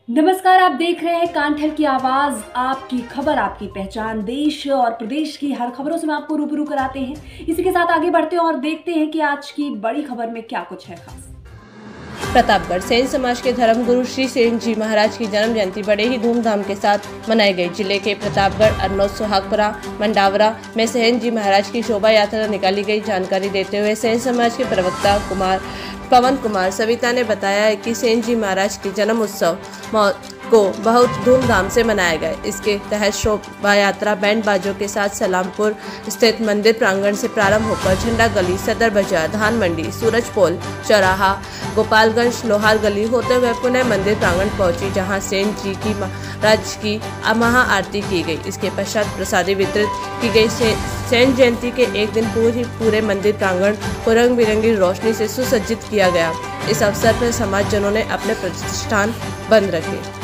नमस्कार, आप देख रहे हैं कांठल की आवाज, आपकी खबर आपकी पहचान। देश और प्रदेश की हर खबरों से हम आपको रूबरू कराते हैं। इसी के साथ आगे बढ़ते हैं और देखते हैं कि आज की बड़ी खबर में क्या कुछ है खास। प्रतापगढ़ सेन समाज के धर्मगुरु श्री सेन जी महाराज की जन्म जयंती बड़े ही धूमधाम के साथ मनाई गई। जिले के प्रतापगढ़, अरनौद, सुहागपुरा, मंडावरा में सेन जी महाराज की शोभा यात्रा निकाली गई। जानकारी देते हुए सेन समाज के प्रवक्ता पवन कुमार सविता ने बताया है कि सेन जी महाराज के जन्म उत्सव को बहुत धूमधाम से मनाया गया। इसके तहत शोभा यात्रा बैंड बाजों के साथ सलामपुर स्थित मंदिर प्रांगण से प्रारंभ होकर झंडा गली, सदर बाजार, धान मंडी, सूरज पोल चौराहा, गोपालगंज, लोहार गली होते हुए पुनः मंदिर प्रांगण पहुंची, जहां सेन जी की महाराज की महा आरती की गई। इसके पश्चात प्रसादी वितरित की गई। सेन जयंती के एक दिन पूरे मंदिर प्रांगण को रंग बिरंगी रोशनी से सुसज्जित किया गया। इस अवसर पर समाज जनों ने अपने प्रतिष्ठान बंद रखे।